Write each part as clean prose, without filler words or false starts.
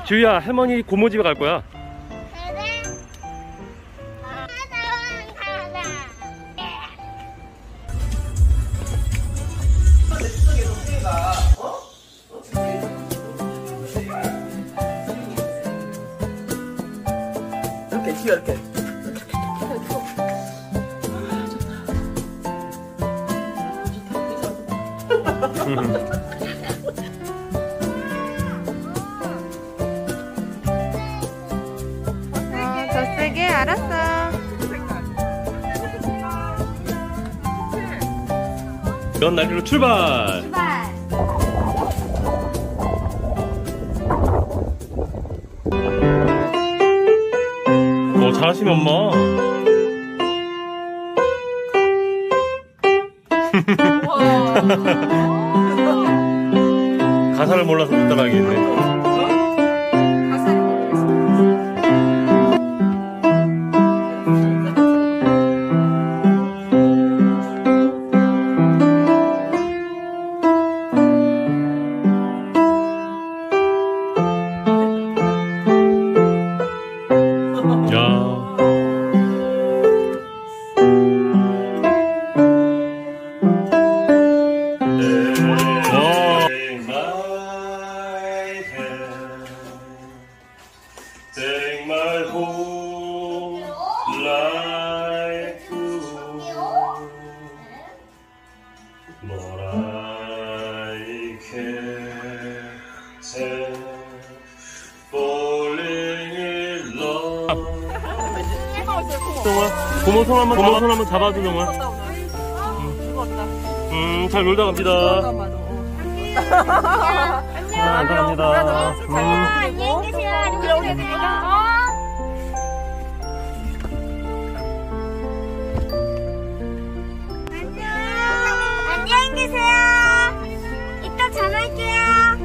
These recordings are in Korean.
지우야, 할머니 고모 집에 갈 거야. 이렇게 지우 이렇게. 더 세게. 알았어. 면 날리로 출발. 출발. 잘하시네 엄마. 가사를 몰라서 못 따라하겠네. Take my whole life through, but I can't help falling in love. 고모 손 한번 잡아줘 정말. 잘 놀다 갑니다. 안녕. 안녕히 계세요. 안녕히 계세요. 안녕히 계세요. 이따 전화할게요.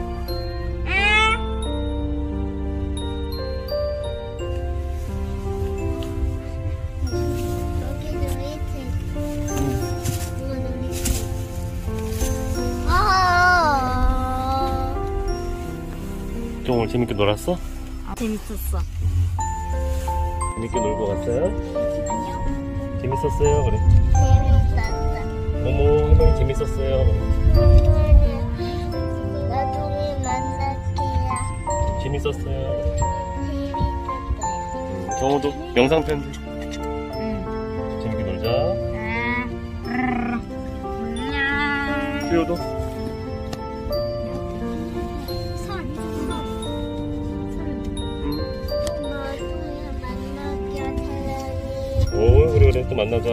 좀 오늘 재밌게 놀았어? 재밌었어. 재밌게 놀고 갔어요? 재밌었어요? 그래. 재밌었어. 어머, 할머니 재밌었어요. 그래. 나중에 만날게요. 재밌었어요. 재밌었어요. 정우도 영상 편지. 응. 재밌게 놀자. 안녕. 지우도. 오, 그래 또 만나자.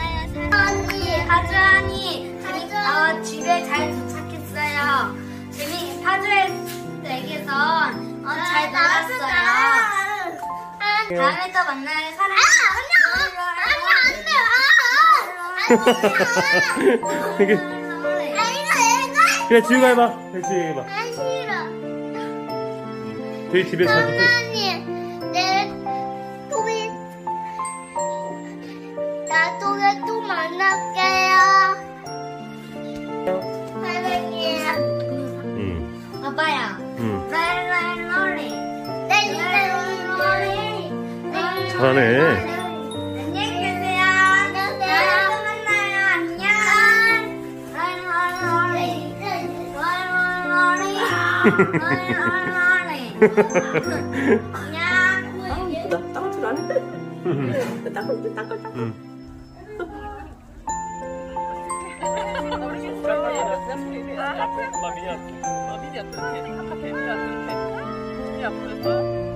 파주하니 집에 잘 도착했어요. 파주에선 잘 놀았어요. 다음에 또 만나요. 그래, 지우가 해봐. 그래, 지우가 해봐. 안 싫어. 저희 집에 가서 나중에 또 만날게요. 사랑해요. 아빠야. 랄랄로리. 잘하네. 안녕히 계세요. 다음에 또 만나요. 안녕. 랄랄로리. 안녕. 따끔질 안 해. 따끔질. 마미야. 마미야.